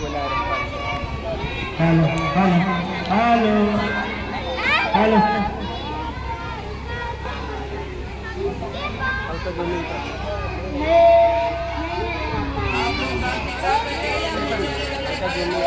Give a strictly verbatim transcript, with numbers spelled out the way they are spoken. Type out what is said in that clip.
wala rin pa. Halo, halo, halo, halo. Ang taguloy ka. Ang taguloy.